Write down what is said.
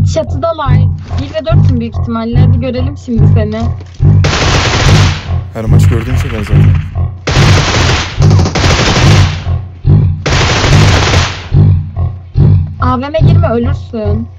Çatıdalar. 1 ve 4'sün büyük ihtimalle. Hadi görelim şimdi seni. Her maç gördüğüm şeyler zaten. AVM girme ölürsün.